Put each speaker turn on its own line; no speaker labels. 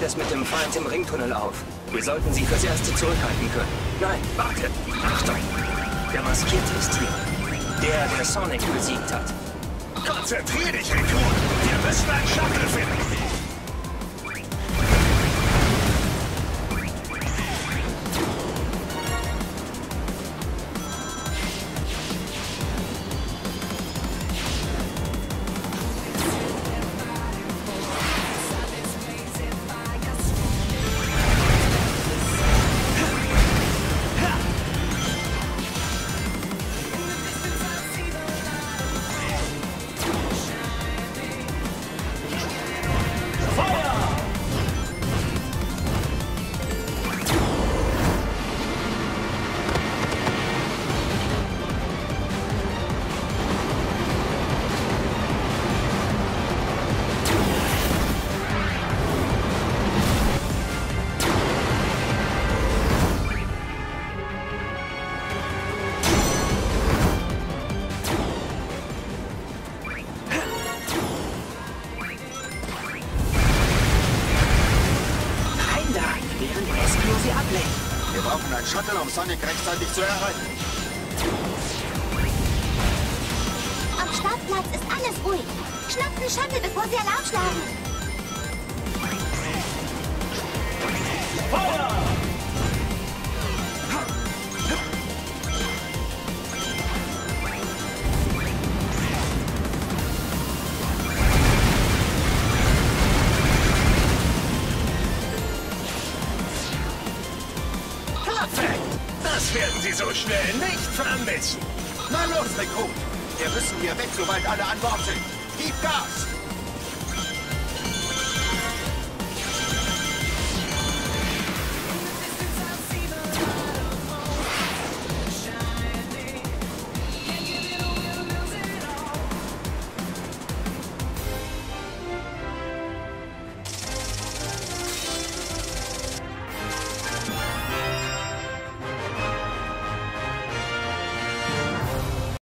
es mit dem Feind im Ringtunnel auf. Wir sollten sie fürs Erste zurückhalten können. Nein, warte! Achtung! Der Maskierte ist hier. Der Sonic besiegt hat.
Konzentrier dich, Rekrut! Wir müssen einen Shuttle finden!
Wir brauchen einen Shuttle, um Sonic rechtzeitig zu erreichen.
Am Startplatz ist alles ruhig. Schnappt den Shuttle, bevor sie Alarm schlagen.
Feuer! Perfekt! Das werden Sie so schnell nicht vermissen.
Na los, Rekrut! Wir müssen hier weg, sobald alle an Bord sind. Gib Gas!